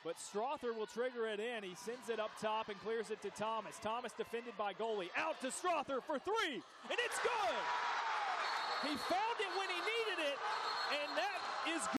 But Strother will trigger it in. He sends it up top and clears it to Thomas. Thomas defended by goalie. Out to Strother for three, and it's good! He found it when he needed it, and that is good.